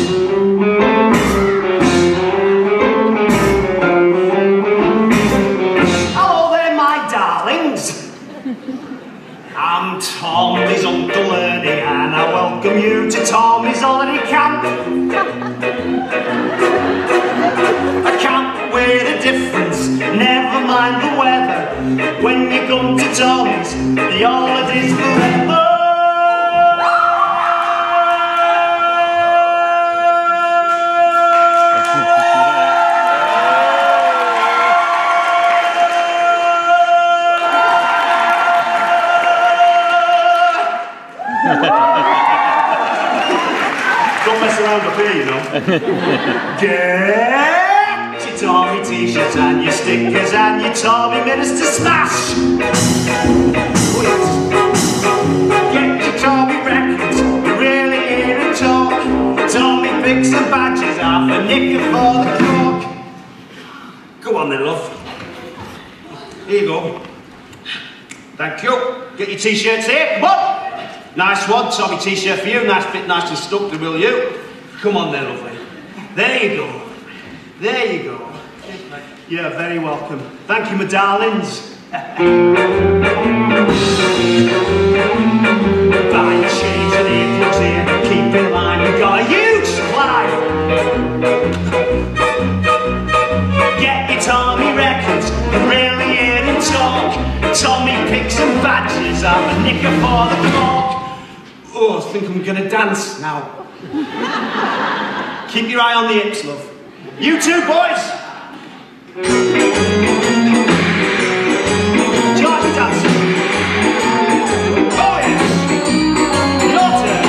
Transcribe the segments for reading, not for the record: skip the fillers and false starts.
Hello there, my darlings. I'm Tommy's Uncle Ernie, and I welcome you to Tommy's holiday camp. A camp with a difference, never mind the weather. When you come to Tommy's, the holiday's forever. Don't mess around up here, you know. Get your Tommy t-shirts and your stickers and your Tommy Minister smash. Get your Tommy records, you're really here to talk. Tommy picks and badges, half a knicker for the cork. Go on then, love. Here you go. Thank you. Get your t-shirts here, come on. Nice one, Tommy t-shirt for you. Nice bit, nice and stuck, will you? Come on then, lovely. There you go. There you go. You're very welcome. Thank you, my darlings. Buy your shades and earplugs here. Keep in line, we've got a huge supply. Get your Tommy records, really hear him talk. Tommy picks and badges, I'm a knicker for the cork. Oh, I think I'm gonna dance now. Keep your eye on the hips, love. You too, boys! Do you like me dancing? Oh yes! Your turn!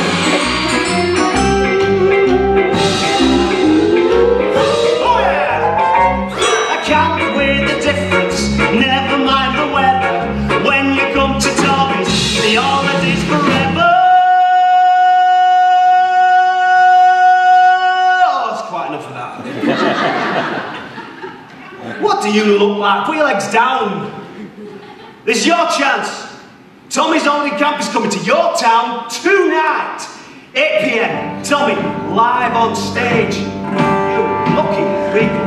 Oh yeah! A camp with a difference, never mind the weather. When you come to Tommy's, the holiday's forever. What do you look like? Put your legs down. This is your chance. Tommy's holiday camp is coming to your town tonight. 8 PM. Tommy, live on stage. You lucky people.